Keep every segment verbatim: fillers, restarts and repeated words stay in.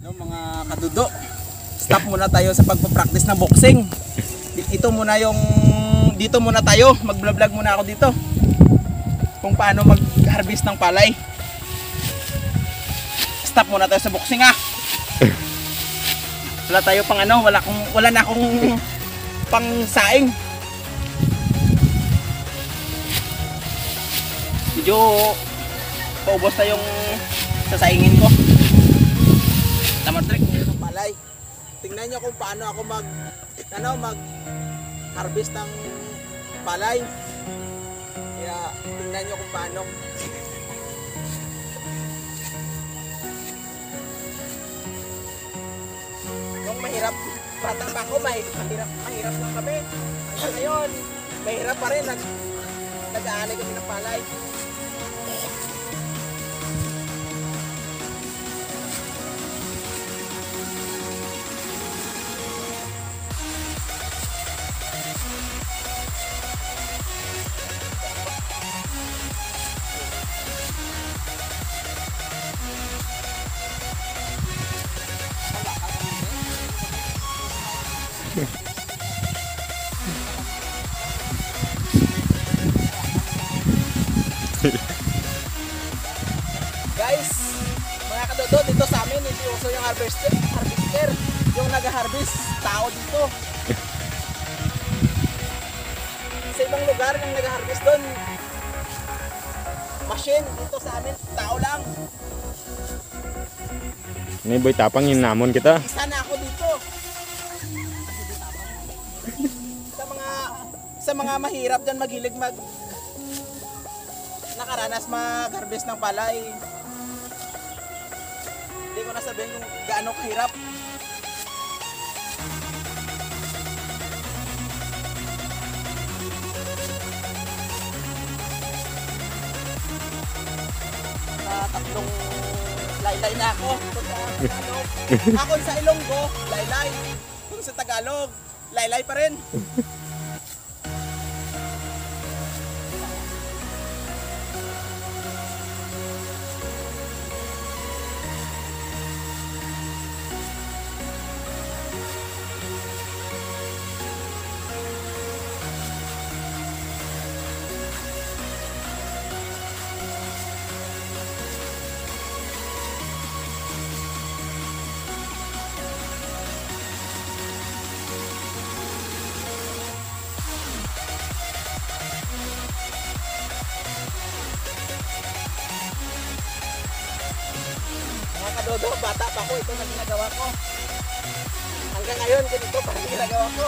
No, mga kadudo, stop muna tayo sa pagpapractice ng boxing. Ito muna yung, dito muna tayo, mag-vlog muna ako dito. Kung paano mag-harvest ng palay. Stop muna tayo sa boxing ah. Wala tayo pang ano, wala, kong, wala na akong pang saing. Medyo paubos na yung sasaingin ko. Tamad trick ng palay. Tingnan nyo kung paano ako mag ano mag harvest ng palay. Kaya tingnan nyo kung paano. Yung mahirap, bata pa ako, mahirap, mahirap lang kami. Hanggang ngayon, mahirap pa rin. Nag, nag-aanay kami ng palay. Guys, mga kadodo, dito sa amin hindi uso yung harvester, harvester yung nag-harvest, tao dito. Sa ibang lugar yung nag-harvest doon, machine. Dito sa amin, tao lang. Ini boy tapang yung namon kita. Isa na ako dito. Sa mga sa mga mahirap dyan maghilig mag nakaranas mag-harvest ng palay. Hindi ko na sabihin kung gaano kahirap. Na tatlong laylay na ako. Ako sa Ilonggo, laylay. Kung sa Tagalog, laylay pa rin. Mga kadodo, bata pa ko, ito na ginagawa ko. Hanggang ngayon, ganito pa rin ginagawa ko.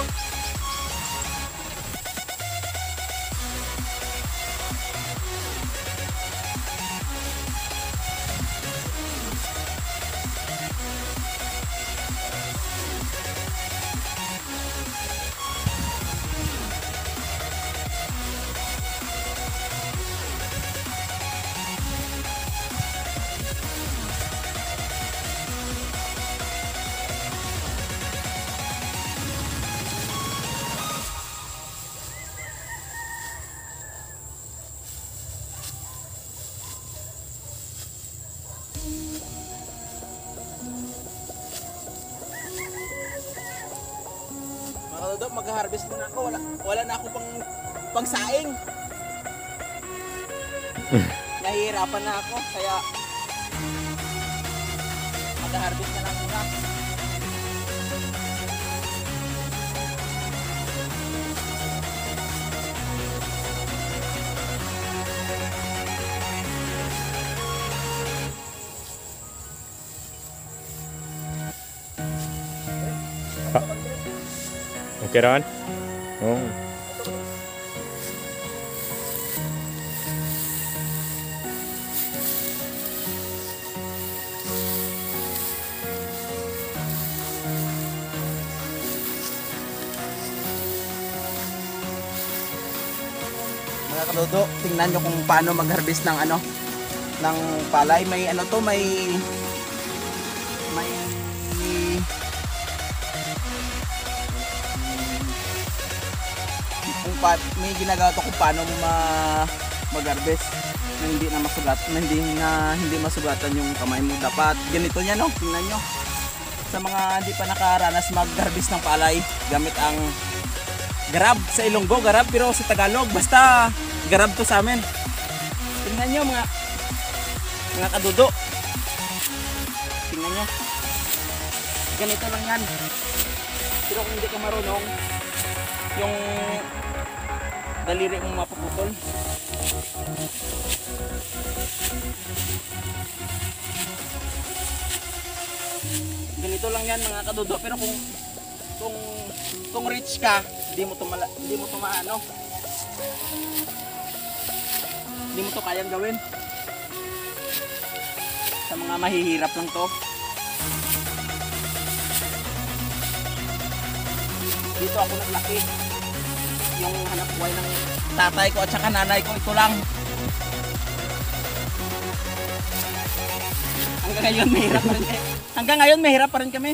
Mag-harvest muna ako, wala, wala na ako pang pangsaing. Nahihirapan na ako, kaya mag-harvest na lang muna. Okay Ron? Oh. Mga kadodo, tingnan nyo kung paano mag-harvest ng ano, ng palay. May ano to, may may kung pa, may ginagawa to kung paano ma mag-harvest na hindi na masugat, na hindi na hindi masugatan yung kamay mo. Dapat ganito niya, no? Tingnan nyo. sa mga hindi pa nakaranas mag-harvest ng palay gamit ang garab. Sa Ilonggo garab, pero sa Tagalog basta garab to sa amin. Tingnan nyo mga mga kadudo, tingnan nyo, ganito lang yan. Pero kung hindi ka marunong, yung daliri mong mapuputol. Ganito lang yan mga kadudo, pero kung kung kung rich ka, hindi mo to mala, hindi mo to maano. Hindi mo to kayang gawin. Sa mga mahihirap lang to. Dito ako naglaki. Yung hanap buhay ng tatay ko at saka nanay ko, ito lang. Hanggang ngayon mahirap pa rin eh. Hanggang ngayon mahirap pa rin kami.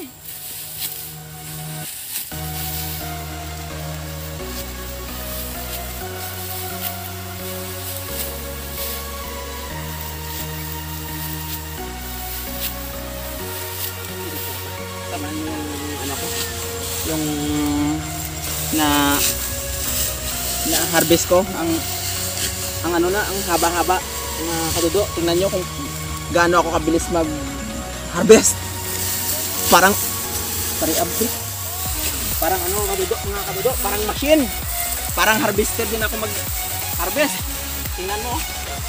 Taman yung ano ko, yung na na harvest ko, ang ang ano na, ang haba-haba mga kadudo. Tingnan nyo kung gaano ako kabilis mag harvest. Parang parang abri. Parang ano kadudo, mga kadudo, parang machine. Parang harvester din ako mag harvest. Tingnan mo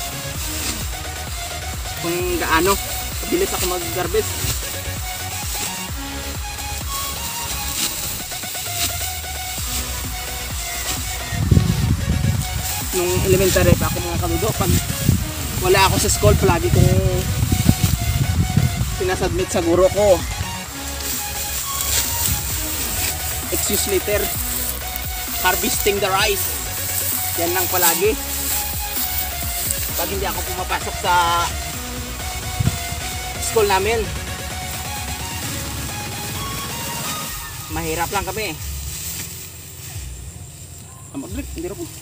kung gaano kabilis ako mag harvest. Nung elementary pa ako mga kadudo, pag wala ako sa school, palagi kong pinasubmit sa guro ko, excuse letter, harvesting the rice. Yan lang palagi. Pag hindi ako pumapasok sa school namin, mahirap lang kami. Amaglik, hindi rin po.